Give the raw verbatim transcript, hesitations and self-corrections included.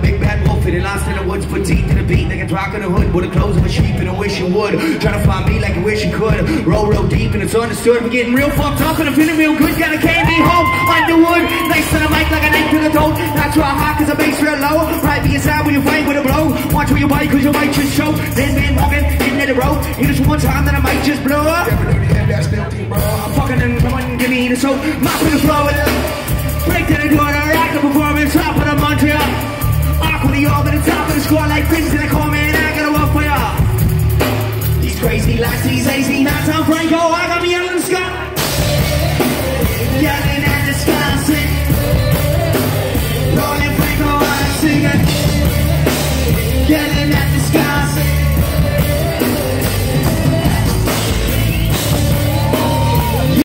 big bad wolf and he lost in the woods, put teeth in the beat like a rock in the hood, with the clothes of a sheep and I wish you would. Trying to find me like you wish you could. Roll real deep and it's understood. We're getting real fucked up and I'm feeling real good. Got a candy home Underwood, nice to the mic like a knife to the throat. Not try hard cause the bass real low. Right be inside when you fight with a blow. Watch where you bite cause you might just choke. Then man walking, hitting at the rope. Hit us one time then I might just blow up. I'm fucking and someone give me the soap. Mop in the floor with it. Break to the door, I rock the performance, top of the Montreal.